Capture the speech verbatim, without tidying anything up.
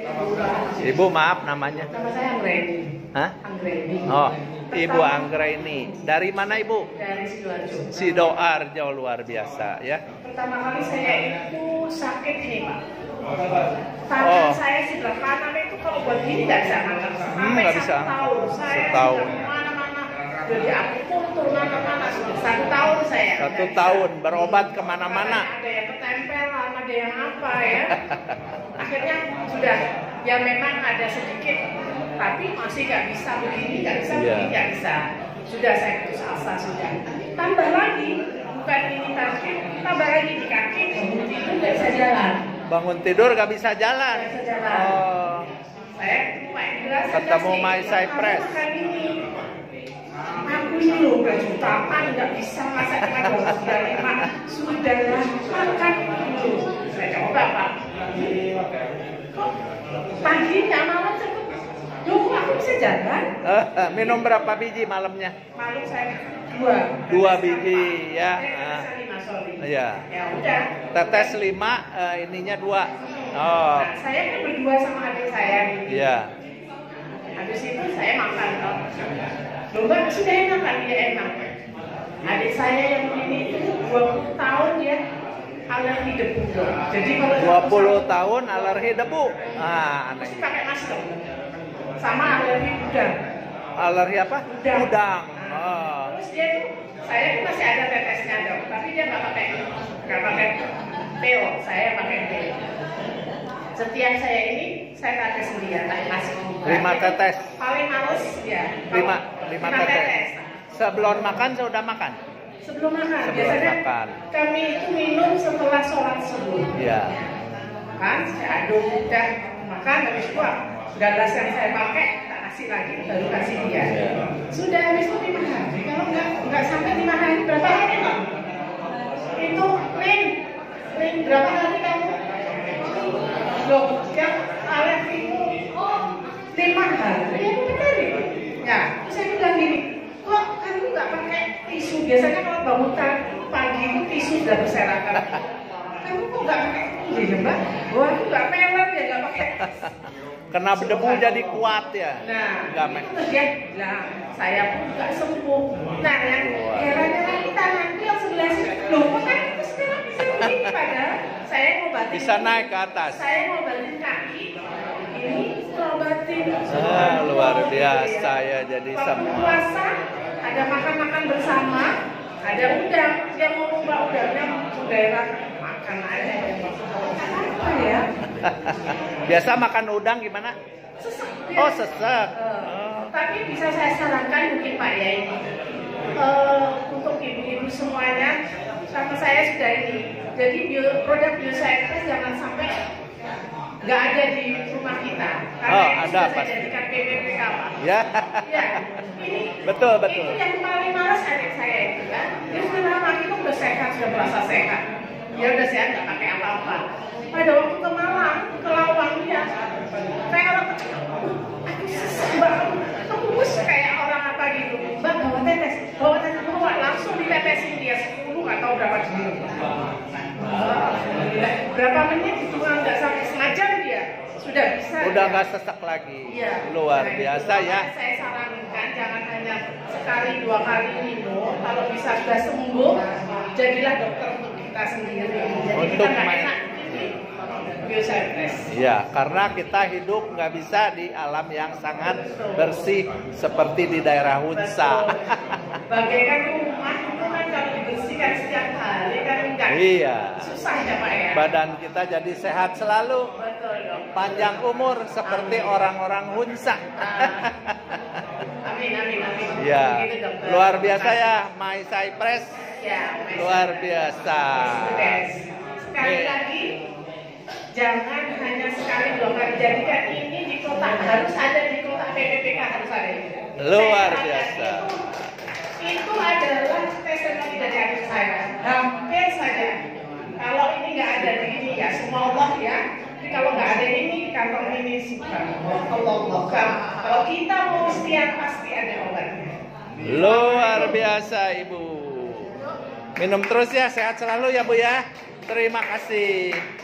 Ibu maaf namanya. Nama saya Anggreni. Hah? Anggreni. Oh, Ibu Anggreni. Dari mana Ibu? Dari Sidoarjo. Sidoarjo, luar biasa ya. Pertama kali saya itu sakit ini Pak. Tangan Oh. saya sebelah kanan itu kalau buat gini nggak bisa angkat. Hmm, nggak bisa satu tahun. Saya Setahun. sudah kemana-mana. Jadi aku pun mana-mana sudah satu tahun saya. Satu Nggak tahun bisa. berobat kemana-mana. Ada yang ketempelan, ada yang apa ya. Akhirnya sudah, ya memang ada sedikit, tapi masih nggak bisa begini, nggak bisa Iya. begini, nggak bisa. Sudah saya putus asa sudah. Tambah lagi, bukan ini kaki, tambah lagi di kaki, itu nggak bisa jalan. Bangun tidur gak bisa jalan. Nggak bisa jalan. Oh, Saya cuma jelas ketemu My Cypress. Aku ini loh udah jutaan nggak bisa masak cuma dua sudah lima sudahlah makan dulu. Saya coba Pak. Kok paginya malam cepet? Loh aku bisa jalan? Eh, minum berapa biji malamnya? Malam saya dua. Dua biji ya. Saya Ah, bisa lima sorry. iya. Ya udah. Tetes lima, eh, ininya dua. Oh, Nah, saya kan berdua sama adik saya. iya. Habis itu saya makan toh. Loh Mbak, sudah enak kan? Ya enak. Adik saya yang ini itu dua puluh tahun ya alergi debu dong. Jadi kalau dua puluh tahun alergi debu. Ah, aneh. mesti pakai masker. Sama alergi udang. Alergi apa? Udang. Udang. Oh. Terus dia tuh, saya tuh masih ada tetesnya dong, tapi dia nggak pakai nggak pakai pil, saya pakai pil. Setiap saya ini saya tetes dia, tak kasih. Lima tetes. Paling males ya. Lima, lima tetes. Sebelum makan sudah makan. Sebelum makan, Sebelum biasanya makan. kami itu minum setelah sholat subuh. Iya. Kan, saya aduk udah makan habis itu galas yang saya pakai tak kasih lagi baru kasih dia. Iya. Sudah habis itu lima hari. Kalau nggak nggak sampai lima hari berapa hari Pak? Itu Lin, Lin berapa hari kamu? Loh, yang alergimu oh lima hari. Ya benar itu. Ya, terus saya bilang gini, kok kamu nggak pakai tisu? Biasanya kalau bangun pagi itu tisu sudah berserakan. Kamu kok nggak pakai tisu ya Mbak? Oh aku nggak pelet ya nggak pakai. Kena debu jadi kuat ya. Nah, Nggak itu me- terus dia bilang, saya pun nggak sembuh. Nah, yang herannya lagi tanganku yang sebelah sini, loh kok kan itu sekarang bisa begini padahal saya ngobatin. Bisa naik ke atas. Saya ngobatin kaki, ini ngobatin. Ah, luar biasa ya jadi Waktu semua. puasa ada makan-makan bersama, ada udang, dia mau ngubah udangnya daerah makan aja. Apa ya? Biasa makan udang gimana? Sesek dia. Oh, sesek. Eh, Oh. Tapi bisa saya sarankan mungkin Pak ya ini eh, untuk ibu-ibu semuanya, sama saya sudah ini. Jadi bio, produk Biocypress jangan sampai nggak ada di rumah kita. Karena Oh, ini ada, sudah saya pasti. jadikan P P P K Pak. Ya. Ya, ini Betul, betul. Ini yang paling malas adik saya itu kan. Dia sudah lama itu udah sehat, sudah merasa sehat. Dia udah sehat nggak pakai apa-apa. Pada waktu ke Malang, ke Lawang dia, saya kalau aku sesek banget, tembus kayak orang apa gitu. Mbak bawa tetes, bawa tetes bawa langsung ditetesin dia sepuluh atau berapa dulu. Berapa menit itu nggak sampai setengah jam dia sudah bisa. Udah dia. nggak sesek lagi. Iya. Luar Nah, biasa itu. ya. Makanya saya sarankan jangan hanya sekali dua kali minum. Kalau bisa sudah sembuh, jadilah dokter untuk kita sendiri. Jadi Untuk kita nggak main- enak ini Biocypress. Iya, karena kita hidup nggak bisa di alam yang sangat bersih seperti di daerah Hunsa. Bagaikan rumah itu kan kalau dibersihkan setiap hari kan enggak Iya. susah ya Pak ya. Badan kita jadi sehat selalu, Betul dong. panjang umur seperti Amin. orang-orang Hunsa. Ah. Amin amin amin. Iya, Begitu, dokter. luar biasa ya, My Cypress. Ya, Luar biasa. Yes. Sekali Nih. lagi, jangan hanya sekali dua kali. Jadikan ini di kotak, harus ada di kotak P P P K, harus ada. Luar Saya biasa. Itu, itu adalah testimoni dari adik saya. Hampir saja. Kalau ini nggak ada di ini ya, semua Allah ya. Tapi kalau nggak ada ini di kantong ini subhanallah, Allah Allah. Kalau kita mau setia pasti ada obatnya. Luar biasa Ibu. Minum terus ya, sehat selalu ya Bu ya. Terima kasih.